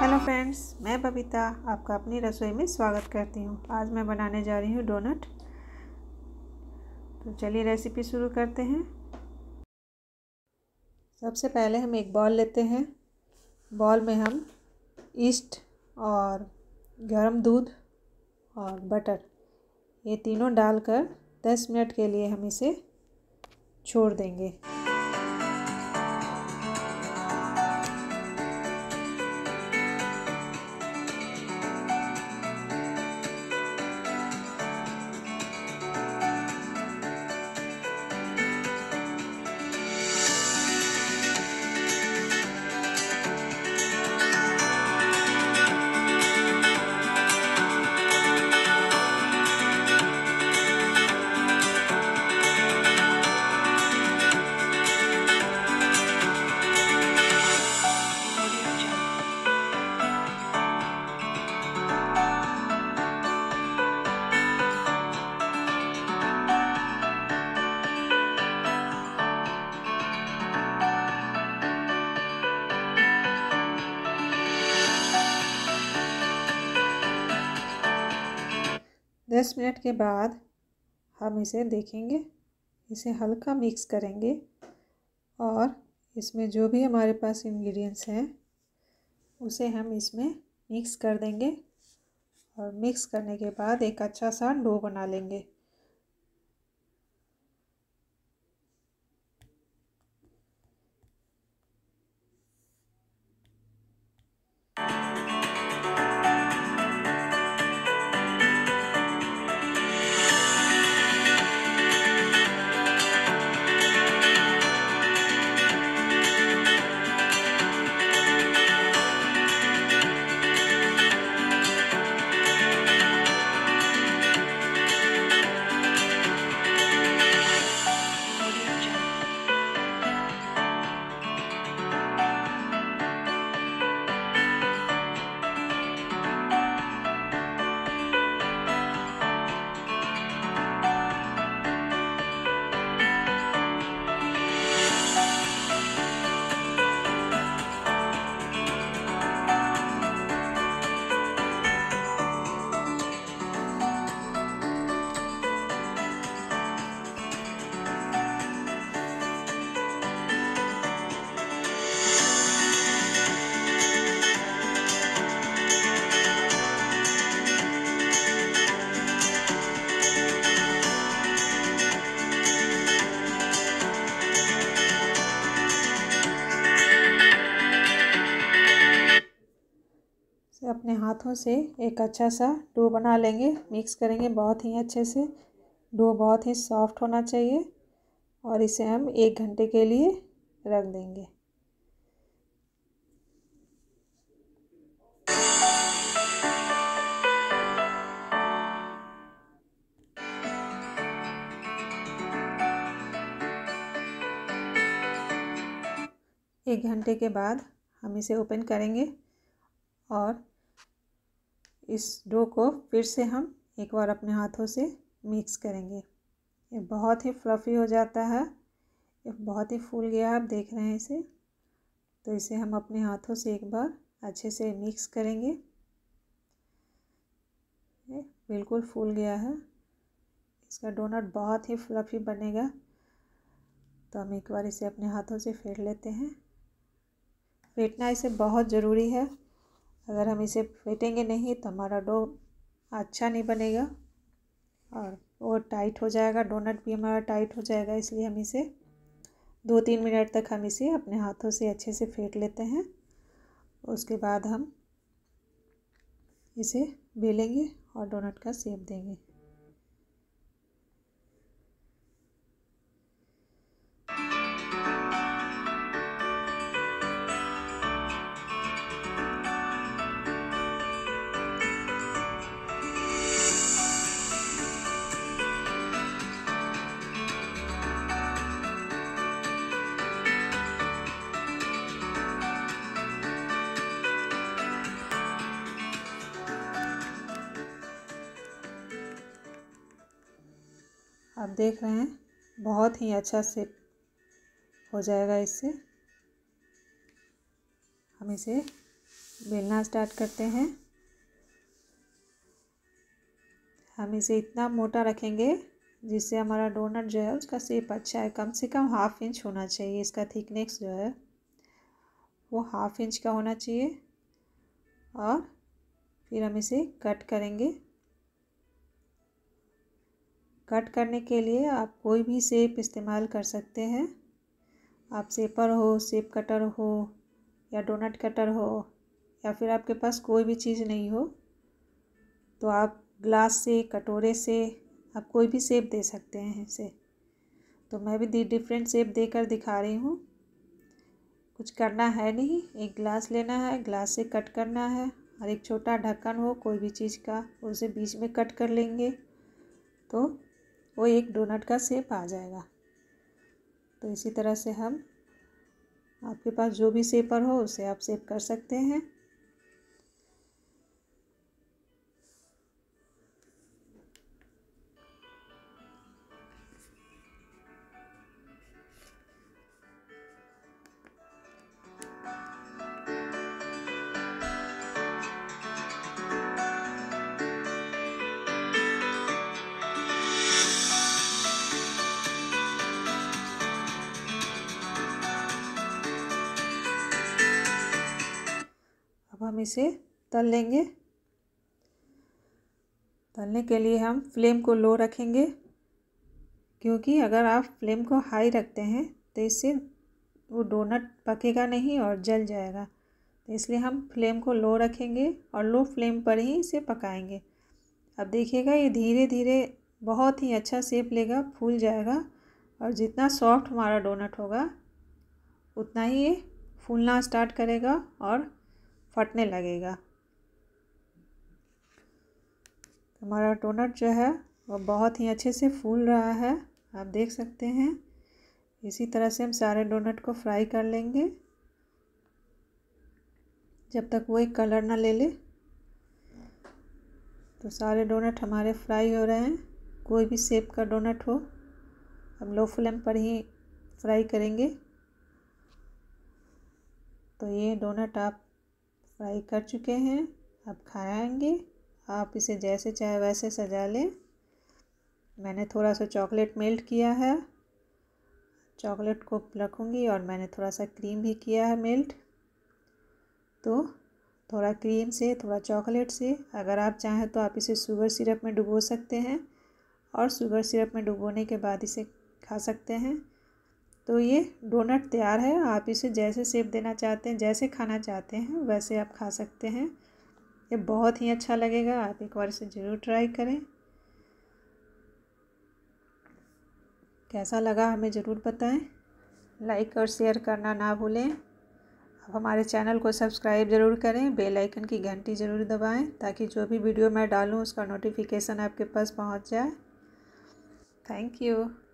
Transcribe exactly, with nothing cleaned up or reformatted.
Hello friends, मैं बबीता आपका अपनी रसोई में स्वागत करती हूँ। आज मैं बनाने जा रही हूँ डोनट। तो चलिए रेसिपी शुरू करते हैं। सबसे पहले हम एक बॉल लेते हैं। बॉल में हम ईस्ट और गरम दूध और बटर ये तीनों डालकर दस मिनट के लिए हम इसे छोड़ देंगे। दस मिनट के बाद हम इसे देखेंगे। इसे हल्का मिक्स करेंगे और इसमें जो भी हमारे पास इंग्रेडिएंट्स हैं उसे हम इसमें मिक्स कर देंगे। और मिक्स करने के बाद एक अच्छा सा डो बना लेंगे। अपने हाथों से एक अच्छा सा डो बना लेंगे। मिक्स करेंगे बहुत ही अच्छे से। डो बहुत ही सॉफ्ट होना चाहिए और इसे हम एक घंटे के लिए रख देंगे। एक घंटे के बाद हम इसे ओपन करेंगे और इस डो को फिर से हम एक बार अपने हाथों से मिक्स करेंगे। ये बहुत ही फ्लफ़ी हो जाता है। ये बहुत ही फूल गया है, आप देख रहे हैं इसे। तो इसे हम अपने हाथों से एक बार अच्छे से मिक्स करेंगे। ये बिल्कुल फूल गया है। इसका डोनट बहुत ही फ्लफ़ी बनेगा। तो हम एक बार इसे अपने हाथों से फेंट लेते हैं। फेंटना इसे बहुत ज़रूरी है। अगर हम इसे फेंटेंगे नहीं तो हमारा डो अच्छा नहीं बनेगा और वो टाइट हो जाएगा। डोनट भी हमारा टाइट हो जाएगा। इसलिए हम इसे दो तीन मिनट तक हम इसे अपने हाथों से अच्छे से फेंट लेते हैं। उसके बाद हम इसे बेलेंगे और डोनट का शेप देंगे। आप देख रहे हैं बहुत ही अच्छा शेप हो जाएगा इससे। हम इसे बेलना स्टार्ट करते हैं। हम इसे इतना मोटा रखेंगे जिससे हमारा डोनट जो है उसका शेप अच्छा है। कम से कम हाफ इंच होना चाहिए, इसका थिकनेस जो है वो हाफ इंच का होना चाहिए। और फिर हम इसे कट करेंगे। कट करने के लिए आप कोई भी शेप इस्तेमाल कर सकते हैं। आप शेपर हो, शेप कटर हो या डोनट कटर हो, या फिर आपके पास कोई भी चीज़ नहीं हो तो आप ग्लास से, कटोरे से आप कोई भी शेप दे सकते हैं इसे। तो मैं भी डिफरेंट शेप देकर दिखा रही हूँ। कुछ करना है नहीं, एक ग्लास लेना है, ग्लास से कट करना है और एक छोटा ढक्कन हो कोई भी चीज़ का, उसे बीच में कट कर लेंगे तो वो एक डोनट का शेप आ जाएगा। तो इसी तरह से हम, आपके पास जो भी शेपर हो उसे आप शेप कर सकते हैं। अब हम इसे तल लेंगे। तलने के लिए हम फ्लेम को लो रखेंगे, क्योंकि अगर आप फ्लेम को हाई रखते हैं तो इससे वो डोनट पकेगा नहीं और जल जाएगा। तो इसलिए हम फ्लेम को लो रखेंगे और लो फ्लेम पर ही इसे पकाएंगे। अब देखिएगा ये धीरे धीरे बहुत ही अच्छा शेप लेगा, फूल जाएगा और जितना सॉफ्ट हमारा डोनट होगा उतना ही ये फूलना स्टार्ट करेगा और फटने लगेगा। हमारा डोनट जो है वो बहुत ही अच्छे से फूल रहा है, आप देख सकते हैं। इसी तरह से हम सारे डोनट को फ्राई कर लेंगे जब तक वो एक कलर ना ले ले। तो सारे डोनट हमारे फ्राई हो रहे हैं। कोई भी शेप का डोनट हो हम लो फ्लेम पर ही फ्राई करेंगे। तो ये डोनट आप फ्राई कर चुके हैं, अब खाएंगे। आप इसे जैसे चाहे वैसे सजा लें। मैंने थोड़ा सा चॉकलेट मेल्ट किया है, चॉकलेट को रखूँगी और मैंने थोड़ा सा क्रीम भी किया है मेल्ट। तो थोड़ा क्रीम से, थोड़ा चॉकलेट से, अगर आप चाहें तो आप इसे शुगर सिरप में डुबो सकते हैं और शुगर सिरप में डुबोने के बाद इसे खा सकते हैं। तो ये डोनट तैयार है। आप इसे जैसे शेप देना चाहते हैं, जैसे खाना चाहते हैं वैसे आप खा सकते हैं। ये बहुत ही अच्छा लगेगा, आप एक बार इसे ज़रूर ट्राई करें। कैसा लगा हमें ज़रूर बताएं। लाइक और शेयर करना ना भूलें। अब हमारे चैनल को सब्सक्राइब ज़रूर करें, बेल आइकन की घंटी ज़रूर दबाएं ताकि जो भी वीडियो मैं डालूं उसका नोटिफिकेशन आपके पास पहुंच जाए। Thank you.